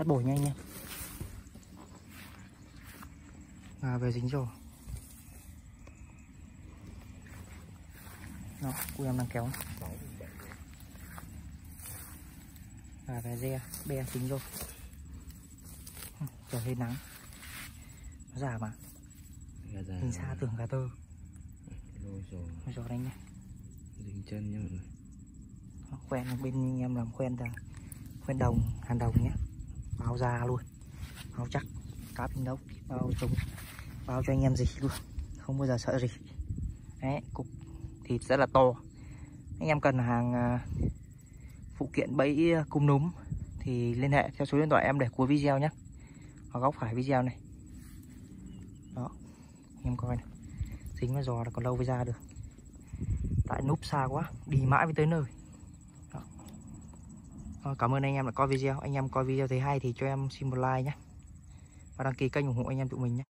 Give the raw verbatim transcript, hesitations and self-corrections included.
Bắt bổi nha anh em. À, về dính rồi. Đó, cô em đang kéo. À, về re, be dính rồi. Trời hơi nắng. Nó giả mà. Nhìn xa tưởng gà tơ. Lôi rồi. Lôi rồi anh nhé. Dính chân nhá mọi người. Quen bên anh em làm quen là quen đồng, hàn đồng nhé. Bao da luôn. Bao chắc. Cá bình đâu. Bao chống. Bao cho anh em gì luôn. Không bao giờ sợ gì. Đấy, cục thịt rất là to. Anh em cần hàng uh, phụ kiện bẫy cung núm thì liên hệ theo số điện thoại em để cuối video nhé. Ở góc phải video này. Đó. Anh em coi này. Dính vào giò là còn lâu mới ra được. Tại núp xa quá, đi mãi mới tới nơi. Đó. Rồi, cảm ơn anh em đã coi video. Anh em coi video thấy hay thì cho em xin một like nhé. Và đăng ký kênh ủng hộ anh em tụi mình nhé.